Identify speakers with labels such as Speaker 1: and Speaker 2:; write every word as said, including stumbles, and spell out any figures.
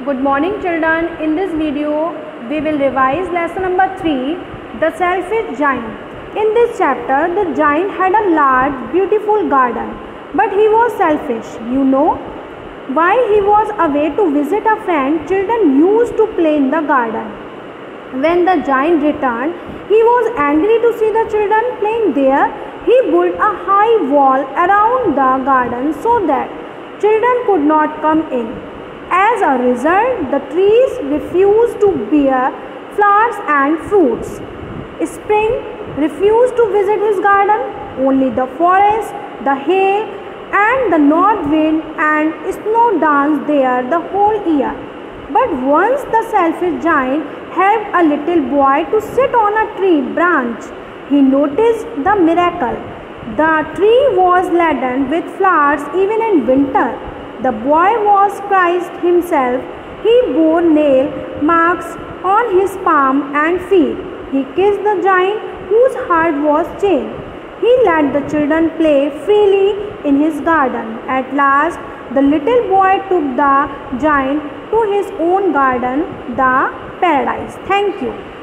Speaker 1: Good morning children. In this video we will revise lesson number three, the selfish giant. In this chapter the giant had a large beautiful garden, but he was selfish. You know, while he was away to visit a friend, children used to play in the garden. When the giant returned, he was angry to see the children playing there. He built a high wall around the garden so that children could not come in. As a result, the trees refused to bear flowers and fruits. Spring refused to visit his garden. Only the forest, the hay, and the north wind and snow danced there the whole year. But once the selfish giant helped a little boy to sit on a tree branch, he noticed the miracle. The tree was laden with flowers even in winter. The boy was Christ himself. He bore nail marks on his palm and feet. He kissed the giant whose heart was chained. He let the children play freely in his garden. At last, the little boy took the giant to his own garden, the paradise. Thank you.